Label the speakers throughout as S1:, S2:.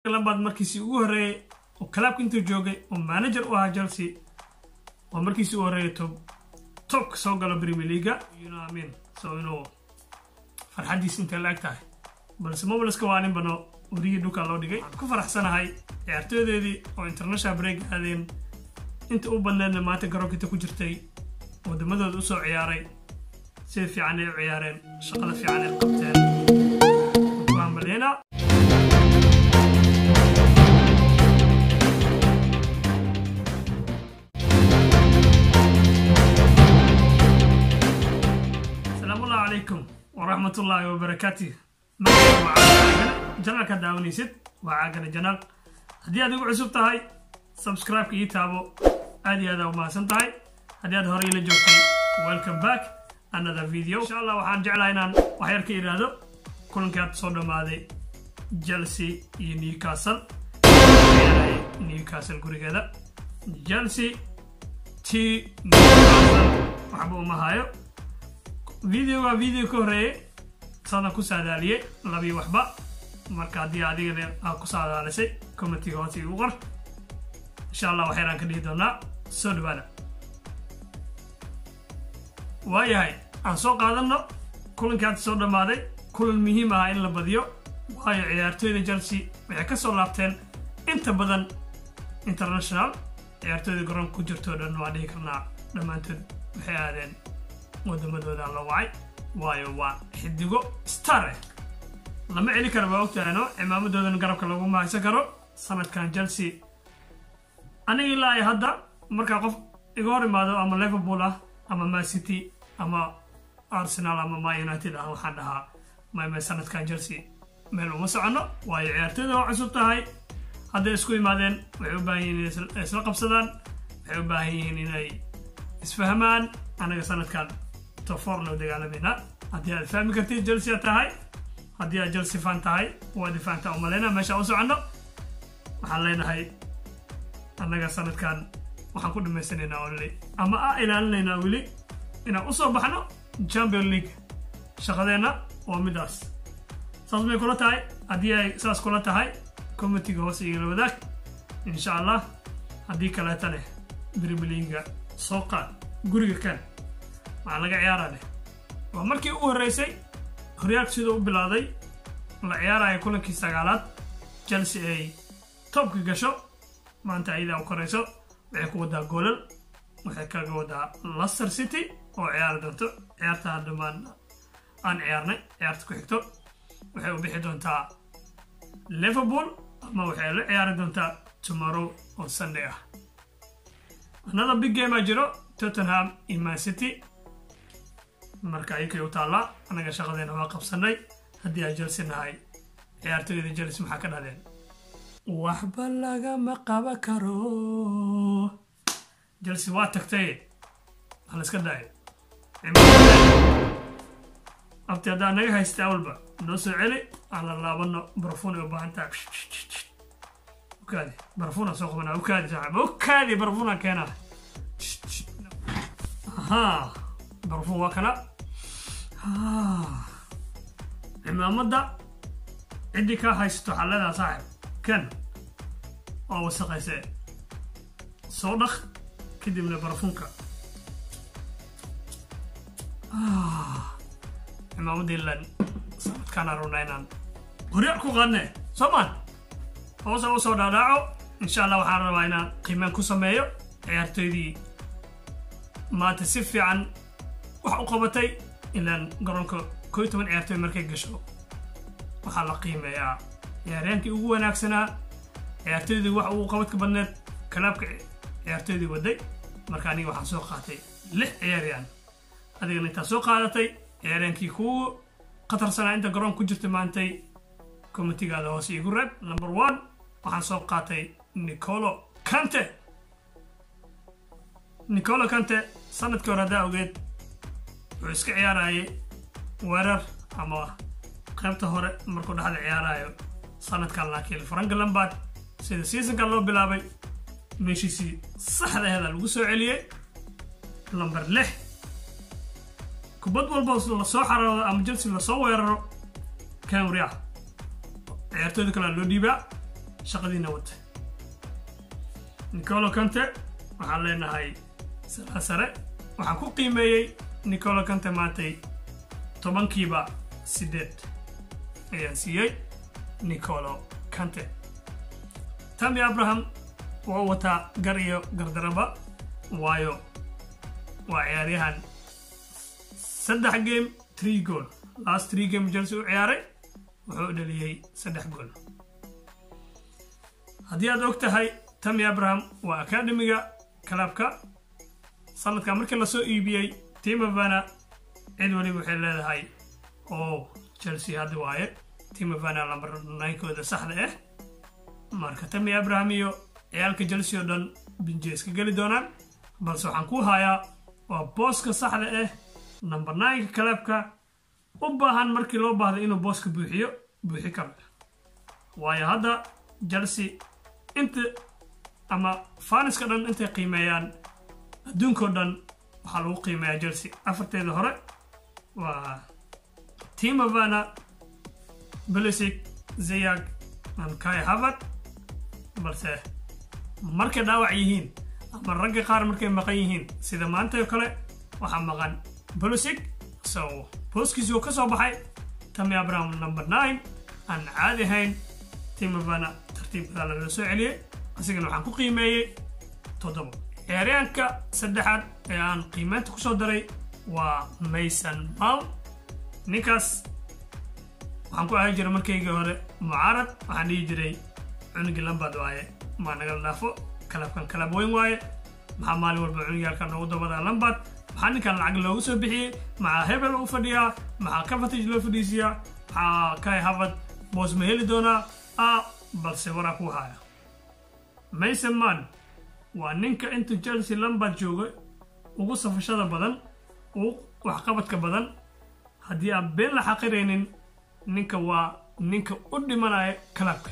S1: labaad markiisii ugu horeeyay oo clubka intuu joogay oo manager u ahaa Chelsea oo markiisii ugu horeeyay top soo galo Premier League amin soo inuu farxadiis inta la agtahay balse mobileska waa nin bano urigi dhuka loo dhigay ku faraxsanahay ciyaartooydeedii oo international break aadeen inta u badneedna maanta garoonka ku jirtay wadamadooda u soo ciyaaray si fiican ay ciyaareen shaqada fiican ay qabteen waan maleyna عليكم ورحمة الله وبركاته. جنال كداوني ست وعاقنا جنال هدي هذا عصب تاعي سبسكرايب كي تابو هذه هذا وما سنتاعي هدي هذا هوري لجوكي welcome back another video إن شاء الله وحنرجع لنا وحيركي هذا كلن كات صودا ماذي جلسي نيوكاسل قري كذا جلسي تي نيوكاسل وحبوا ما هايو فيديو كوري صانا كساداليه لبي وحبا marka hadii adiga aad ku saadaalisay commentiga hoos ugu qor insha Allah waxaan ka dhigi doonaa soo dhawaada waayahay aan soo qaadano kulankaad soo dhamaaday kulan muhiim ah in la badiyo waayo ciyaartooyda Chelsea waxay ka soo laabteen inta badan international ciyaartooyda garoon ku jirto dhan waa dhigi karnaa dhamaantood waxay aadeen wadamadooda la wacay waayo waa xidigo star lama celi karo ba ogtaano imaamadoodan garabka lagu maaysan karo sanadkan Chelsea aniga ilaa hadda marka qof iga hor imaado ama Liverpool ama Man City ama Arsenal ama Man United waxaan dhahaa ma sanadkan Chelsea meel uma socono waayo ciyaartooyda oo cusub tahay hadda isku imaadeen waxay u baahan yihiin isla qabsadaan waxay u baahan yihiin inay isfahmaan anaga sanadkan تفورنا ودقالبنا هدي الفهم كتير جلسة تاعي هدي جلسة فان تاعي وادي فان تاعو مالينا ماشي أوسو عنا وحلينا هاي أنا سنة كان وحنكون مسنينا أولي أما إلى لنا أولي إن أوسو بحنا جامبيون ليج شغلنا ومداس صاصمي كلها تاعي هدي ساس كلها تاعي كومنتي جوسي يلو ذاك إن شاء الله هدي كلها تاني بريملينجا سوقا قرية كان waxaa laga ciyaarane waa markii uu horeysay horyaalka sidoo u bilaaday la ciyaarayo kulankii sagaalaad Chelsea ay topka gasho maanta ayda u koreyso waxay ku wadaa goolal waxay kaga wadaa Leicester City oo ciyaar doonto ciyaarta dhamaan aan ciyaarnay ciyaarta ku xigto waxay u bixi doontaa Liverpool ama waxay la ciyaari doontaa tomorrow on Sunday another big game ajiro Tottenham and Man City marka ay ku taala anaga shaqadeena waa qabsanay hadii ay Chelsea nahay ciyaartooyda Chelsea maxaa ka dhaleen waxba laga ma qaba karo Chelsea waa tagtay hal iska daay abtada anaga haystaa walba noo soo celi aan la laabano barfuun oo baahanta okaadi barfuuna soo qabana okaadi saaxiib okaadi barfuuna keena aha barfuun waa kana عمامدا عندي كا هايستو حلدا صاحب كان او وسقيسه صودخ كدي من برفونكا عمامدي لن صمت كان روناينان هريكو غنى سمان هو سو داداعو ان شاء الله waxaan rabaa inaan qiimaan ku sameeyo ciyaartoydii maanta si fiican wax u qabatay ilan garoonka كويتون عيارتوي مركي قشو وحالا قيمة يا عياريانكي ugu wanaagsanaa ciyaartooydii wax uu qabadka badneed kalaabka ciyaartooydii waday marka aniga waxaan soo qaatay 6 ciyaariyaan adigana inta soo qaadatay ciyaariyaankii ku qatarsanaa inta garoon ku jirtay maantay komitigaada hoos igu reeb number 1 waxaan soo qaatay Nicolo Kante sanadkii hore hadaa ogeed wuxuu iska ciyaarayay weerar ama qaybta hore markuu dhaxal ciyaarayo sanadkan laakiin Frank Lampard sida seasonka loo bilaabay meeshii saxda ah lagu soo celiyay number 6 kubad walba la soo xarado ama Chelsea la soo weeraro كان مريح عيارتويدا كلا لو ديبا shaqadiina wata N'Golo Kante waxaan leenahay sare waxaan ku qiimeeyay N'Golo Kante maantay 10kiiba 8 ayaan siiyay N'Golo Kante Tammy Abraham waa wata gar iyo gardaraba waayo waa ciyaaryahan 3 game 3 goal last 3 game Chelsea u ciyaaray wuxuu dhaliyay 3 goal haddii aad og tahay Tammy Abraham waa academiga clubka sanadka markii la soo iibiyay Timo Werner cid waliba waxay leedahay oo Chelsea hadda waaye Timo Werner number 9 kooda saxda ah marka Tammy Abraham iyo ciyaalka Chelsea oo dhan binjeeska gali doonaan balse waxaan ku hayaa waa booska saxda ah number 9 clubka u baahan markii loo baahdo inuu booska buuxi karo waayo hadda Chelsea inta ama faniska dhan intay qiimeeyaan adduunka dhan waxa lagu qiimeeyaa Chelsea afarteeda hore waa Timo Werner Pulisic Ziyech and Kai Havertz balse markay dhaawac yihiin ama ragga qaar markay maqan yihiin sida maanta oo kale waxa maqan Pulisic so booskiisu ka soo baxay Tammy Abraham number 9 aan caadi ahayn Timo Werner tartiibka la soo celiyay asigana waxaan ku qiimeeyay 7 ciyaaryahanka saddexaad ee aan qiimeynta ku soo daray waa Mason Mount ninkaas waxaan ku ahay jiray markayga hore mucaarad waxaan dhihi jiray cunugi Lampard waaye ma naga dhaafo kalab weyn waaye maxaa maalin walba cunugaalkan ugu dabada Lampard maxaa ninkan lacag loogu soo bixiyay maxaa Hebel u fadhiyaa maxaa Kovacic loo fadhiisiyaa maxaa Kai Havertz boos ma heli doonaa balse waraa ku haya Mason Mount waa ninka inta Chelsea Lampard jooga ugu safashada badan ugu waxqabadka badan haddii aan been la xaqiraynin ninka waa ninka u dhimanaya clubka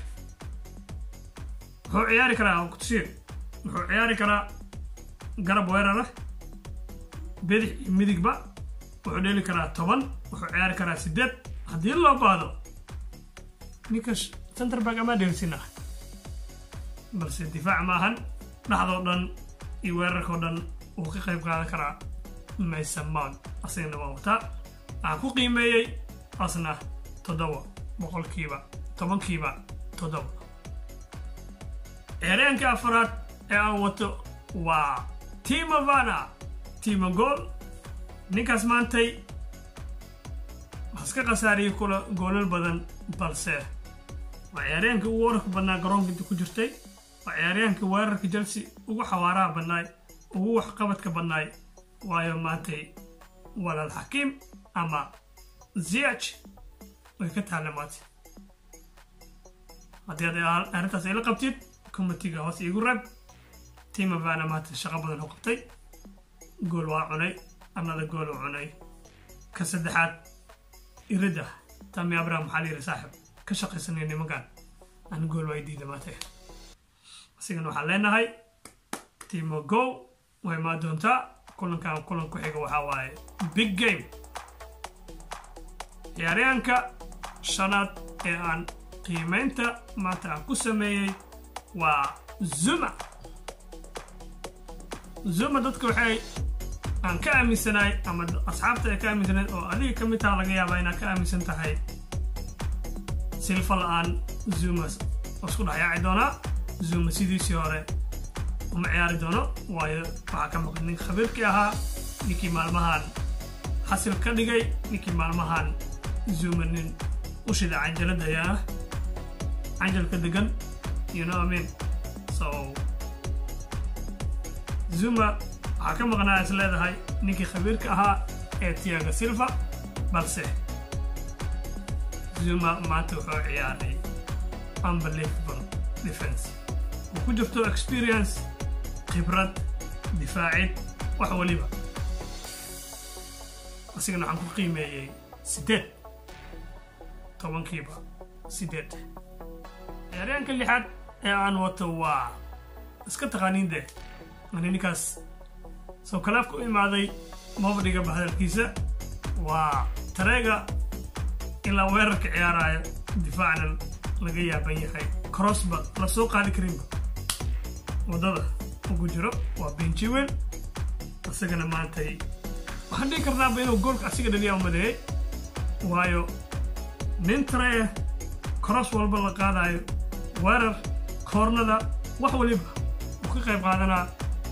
S1: wuxuu ciyaari karaa wuxuu ciyaari karaa garab weerara bidix midigba wuxuu dheeli karaa 10 wuxuu ciyaari karaa 8 haddii loo baahdo ninka center back ama dheelsina balse difaac maahan dhaxdoo dhan iyo weerarkoo dhan uu ka qayb qaadan karaa Mason Mount asagana waa wataa aan ku qiimeeyay asna 7 10kiiba 7 ciyaaryahanka afraad ee aan wato waa Timo Werner Timo goal ninkaas maantay iska qasaariyay kula goolal badan balse waa ciyaaryahanka ugu wararka badnaa garoonka inta ku jirtay waa ciyaaryahanka weerarka Chelsea ugu xawaaraha badnaay ugu waxqabadka badnaay waayo maantay walaal Hakim ama Ziyech way ka taalamatay haddii aad arrintaas ila qabtid كومتيجا هوس يقرب تيم فانا ما تشغبنا نقطي جول وعناي أنا ذا جول وعناي كسدحات يرده تامي أبراهيم حالي رساحب كشق سنين مكان أنا جول وايدي دماته سيجنو حلينا هاي تيم جو وما دونتا كلن كحيجا وحواي big game يا ريانكا شنات عن قيمتها ما تعكسمي وزوما dadka waxay aan ka aaminsanay ama asxaabta ka aaminsanay oo adiga ka mid ah laga yaabaa inaad ka aaminsan tahay silfa la'aan Zuma isku dhacay doona Zuma sidiisii hore uma ciyaari doono waayo waxa ka maqan nin khabiirkii ahaa ninkii maalmahan xasil ka dhigay ninkii maalmahan Zuma nin u shida cajalada yaa cajalka degan you know what I mean so Zuma waxaa ka maqnaa is leedahay ninkii khabiirka ahaa ee Thiago Silva balse Zuma maanta wuxuu ciyaaray unbelievable defense ku jirto experience khibrad difaacid wax waliba asigana waxaan ku qiimeeyay 8 10kiiba 8 ciyaaryahanka lixaad ee aan wato waa iska taqaaniin de ninkaas soo kalaafku imaaday mabadiga bahadalkiisa waa tareega ilaa weerarka ciyaaraya difaacna laga yaaban yahay cross ba la soo qaadi karin wadada ugu jiro waa Ben Chilwell asagana maantay waxaan dhihi karnaa inuu goolka asiga dhaliya umadeeyay waayo nin tray cross walba la qaadayo weerar cornerda wax waliba uu ka qayb qaadanaa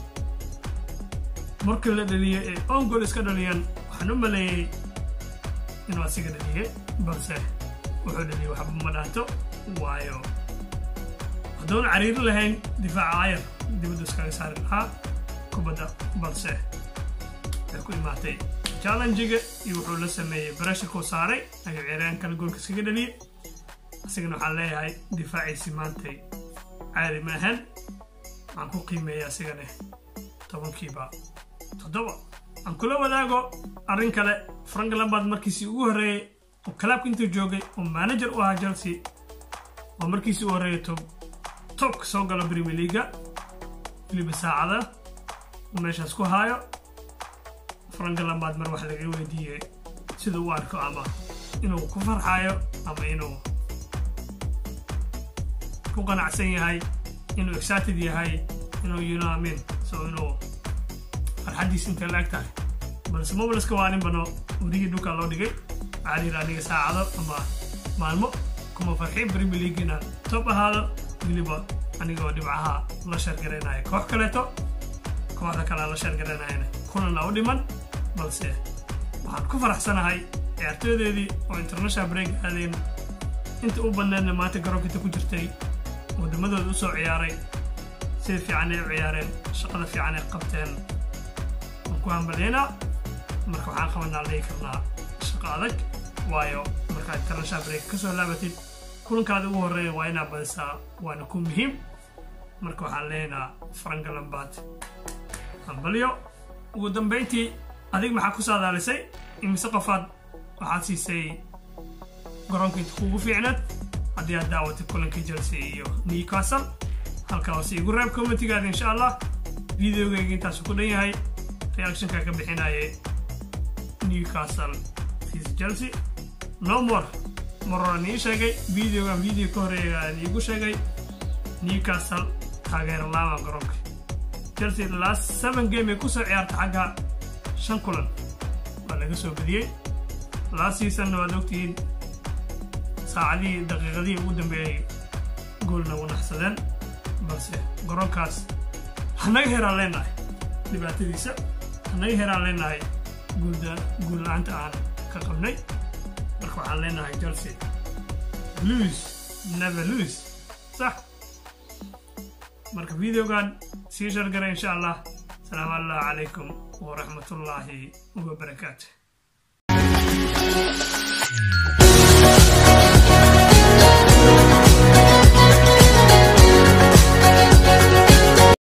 S1: markii la dhaliyay ee on goal iska dhaliyaan waxaan u maleeyay inuu asiga dhaliyay balse wuxuu dhaliyay waxba ma dhaanto waayo haddaan cariir lahayn difaaca ayar dibadda iskaga saari lahaa kubadda balse waxay ku imaatay challenge-ga iyo wuxuu la sameeyay pressure-ku saaray ayuu ciyaaryahan kale goolka iskaga dhaliyay asigana waxaan leeyahay difaaciisi maantay caadi ma ahan waxaan ku qiimeeyaa asigana 10kiiba 7 aan kula wadaago arrin kale Frank Lampard markiisii ugu horeeyay oo clubka intuu joogay oo manager u ahaa Chelsea oo markiisii ugu horeeyay top soo gala Premier League waliba saacada meeshaas ku haayo Frank Lampard mar wax laga weydiiyay sida uu arko ama inuu ku farxayo ama inuu ku qanacsan yahay inuu excited yahay inuu yunaamin soo inuu farxadiis inta la agtahay balse mobileska waa nin bano urigi dhulka loo dhigay caadi raadiga saacado ama maalmo kuma farxay Premier League inaan top ahaado waliba anigoo dhibcaha la shargareenayo koox kaleeto kooxda kale la shargareenayna kulana u dhiman balse waxaan ku faraxsanahay ciyaartooydeedii oo international break aadeen inta u bannaana maanta garoonka ku jirtay waddamadooda u soo ciyaaray si fiican ay u ciyaareen shaqada fiican ay qabteen ku hambalyeena marka waxaan qabanaa leey karnaa shaqo adag waayo marka international break ka soo laabatid kulankaada ugu horeeya waa inaad badisaa waana ku muhiim marka waxaan leenaa Frank Lampard hambalyo ugu dambeyntii adig maxaa ku saadaalisay imise qofaad waxaad siisay garoonka inta kugu fiicnaad haddii aad daawatay kulankii Chelsea iyo Newcastle halkaa hoose igu reeb commentigaada insha Allah videogayga intaas ku dhan yahay reaction-ka ka bixinayay Newcastle vs Chelsea no more marani sheegay video ka horeeyay igu sheegay Newcastle taageer lama garoonka Chelsea last 7 game ku soo ciyaartay xagga 5 kulan waa laga soo badiyay last season waa ogtiin saacadii daqiiqadii ugu dambeeyay goolna uu naxsadeen balse garoonkaas hanaga heeraan leenahay dhibaatadiisa hanaga heeraan leenahay gool la'aanta aan ka qabnay marka waxaan leenahay Chelsea lose never lose صح marka videogan sii share garay insha Allah salaamu alaykum wa rahmatullahi wa barakatuh